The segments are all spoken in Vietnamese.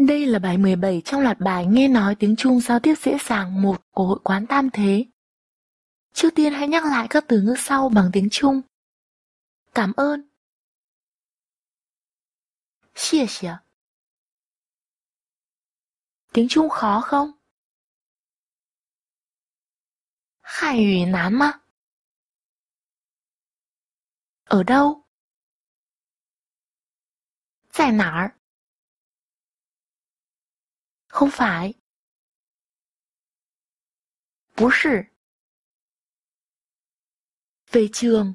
Đây là bài 17 trong loạt bài nghe nói tiếng Trung giao tiếp dễ dàng 1 của Hội quán Tam Thế. Trước tiên hãy nhắc lại các từ ngữ sau bằng tiếng Trung. Cảm ơn. Xie xie. Tiếng Trung khó không? Hàn ngữ nán mà. Ở đâu? Tại nào? Không phải. Bú sư. Về trường.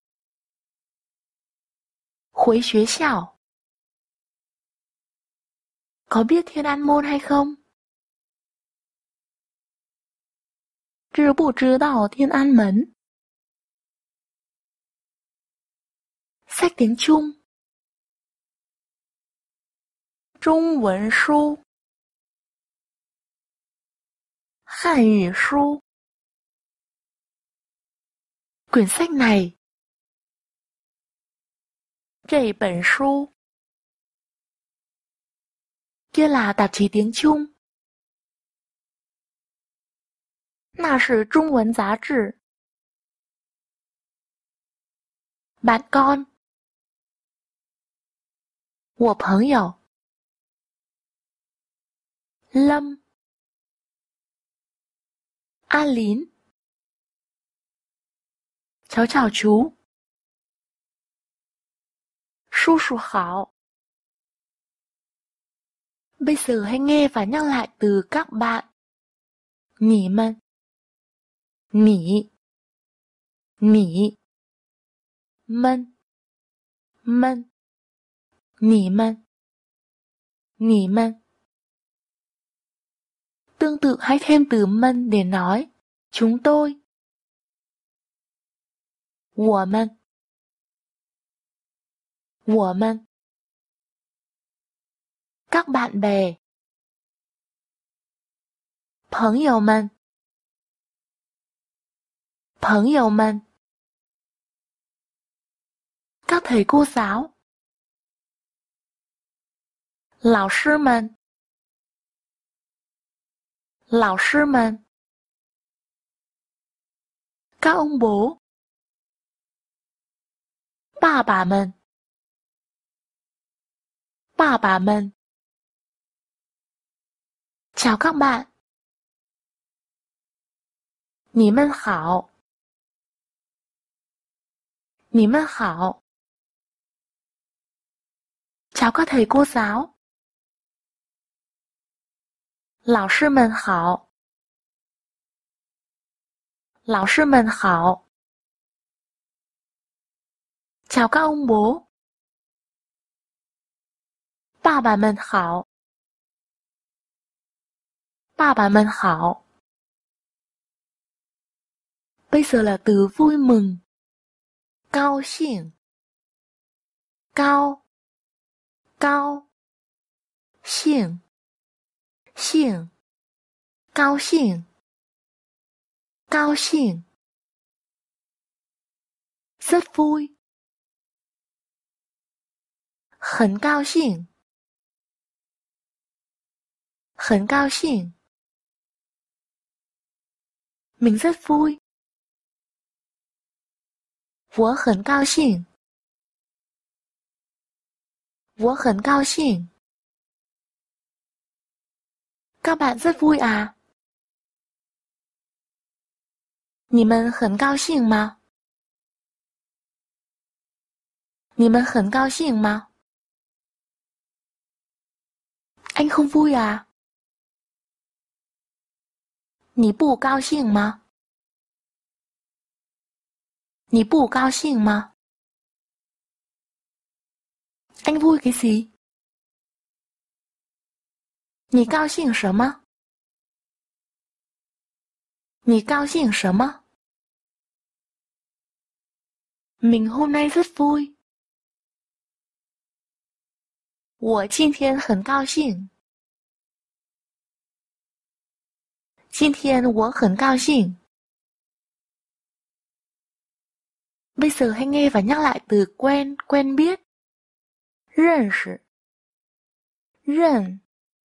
Khối xuế xảo. Có biết Thiên An Môn hay không?知不知道天安门? Sách tiếng Trung. Trung文书. Hàn ngữ书. Quyển sách này. 这本书. Kia là tạp chí tiếng Trung. 那是中文杂志. Bạn con. 我朋友. Lâm. A Lín. Cháu chào chú. Su su hảo. Bây giờ hãy nghe và nhắc lại từ các bạn. Nǐ mân. Nǐ. Nǐ. Mân. Mân. Nǐ mân. Nǐ mân. Tương tự hãy thêm từ mân để nói chúng tôi. 我们. 我们. Các bạn bè. 朋友们. 朋友们. Các thầy cô giáo. 老师们. 老师们. Các ông bố. 爸爸们. 爸爸们. Chào các bạn. 你们好. 你们好. Chào các thầy cô giáo. 老师们好. 老师们好. Chào các ông bố. 爸爸们好. 爸爸们好. Bây giờ là từ vui mừng. Cao兴. Cao. Cao.兴.兴. Cao兴. Cao兴. Rất vui. 很高兴. 很高兴. Mình rất vui. 我很高兴. 我很高兴. Các bạn rất vui à? 你们很高兴吗？你们很高兴吗？ Anh không vui à? 你不高兴吗？你不高兴吗？ Anh vui cái gì? 你高兴什么？你高兴什么？ Mình hôm nay rất vui. 我今天很高兴。今天我很高兴。Bây giờ hãy nghe và nhắc lại từ quen, quen biết. 认识. 认.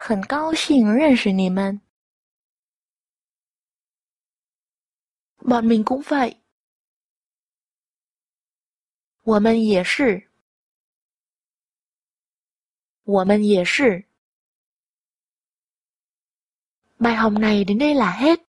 很高兴认识你们。Bọn mình cũng vậy. 我们也是。我们也是。Bài học này đến đây là hết.